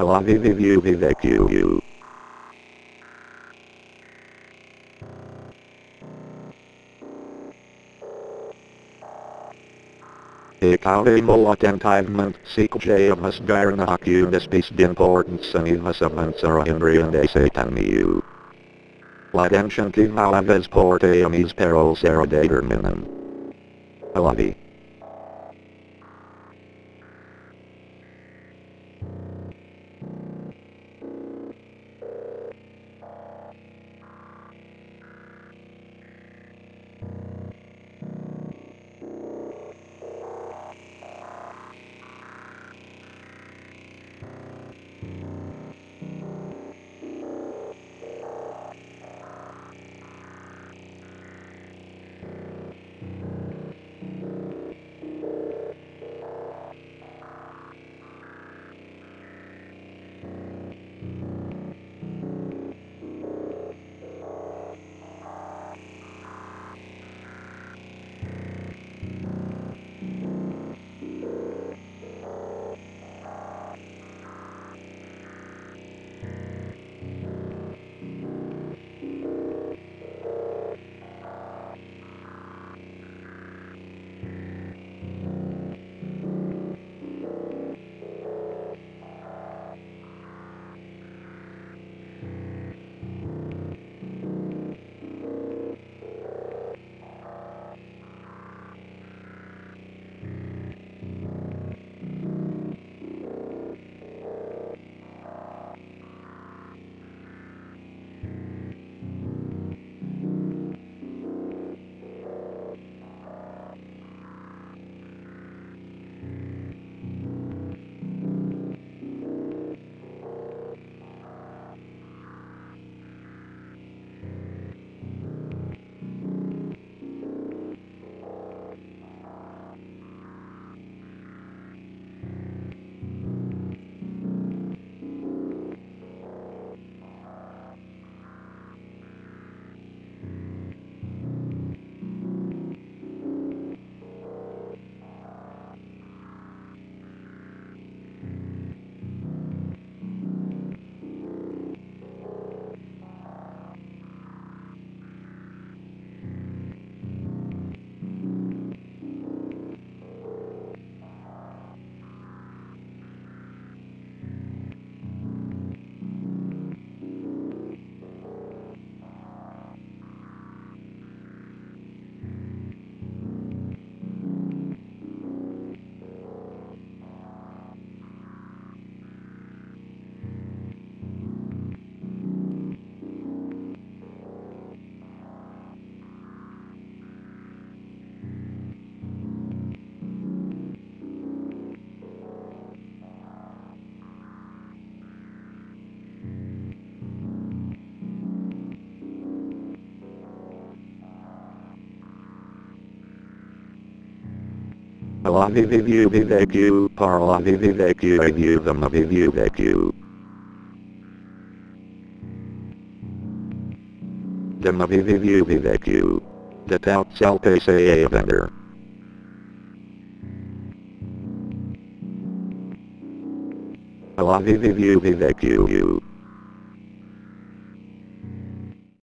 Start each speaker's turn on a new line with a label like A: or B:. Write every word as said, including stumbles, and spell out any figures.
A: I love you, you, you, you. Ik hou eenmaal attentivement, sikkeltje of us garna hakunis beest importance and you has a answer Henry and they say tell me you. L'attention to how aves porte amis peros erodator minum. I love you. La viviu vivecu, parla vivivecu review them vivivecu. Dem viviu vivecu. Det out selpe say a vendor. La viviu vivecu you.